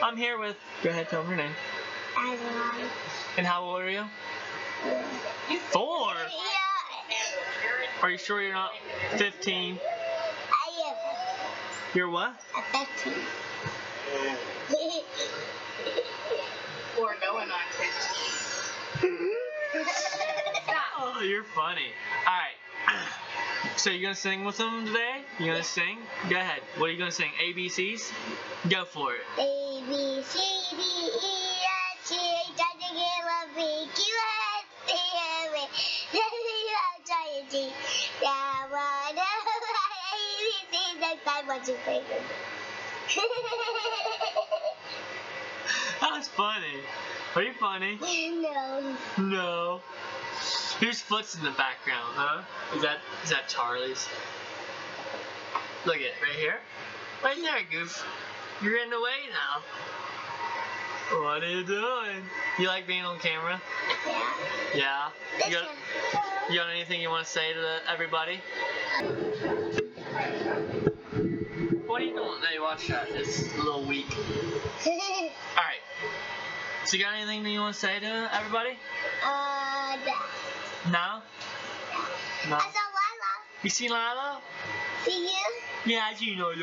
I'm here with. Go ahead, tell them your name. Adeline. And how old are you? 4. Yeah. Are you sure you're not 15? I am. You're what? A 15. Or going on 15. Stop. Oh, you're funny. Alright. So you gonna sing with them today? You gonna sing? Go ahead. What are you gonna sing? ABCs? Go for it. A, B, C, D, E, F, G, H, I, J, K, L, M, N, Q, R, S, T, U, V, W, X, Y, and Z. Yeah, well, no, A, B, C, next time what you think. That was funny. Are you funny? No. No. Whose foot's in the background, huh? Is that Charlie's? Look at it, right here. Right there, Goof. You're in the way now. What are you doing? You like being on camera? Yeah. Yeah? You got anything you want to say to everybody? What are you doing? Hey, watch that. It's a little weak. Alright. So you got anything that you want to say to everybody? No. No? I saw Lila. You seen Lila? See you? Yeah, I seen Lila.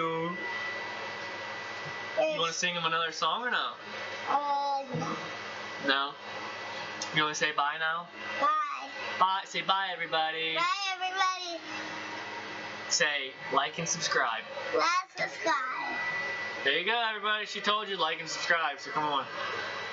You want to sing him another song or no? No. No? You want to say bye now? Bye. Bye. Say bye, everybody. Bye, everybody. Say like and subscribe. Let's subscribe. There you go, everybody. She told you like and subscribe, so come on.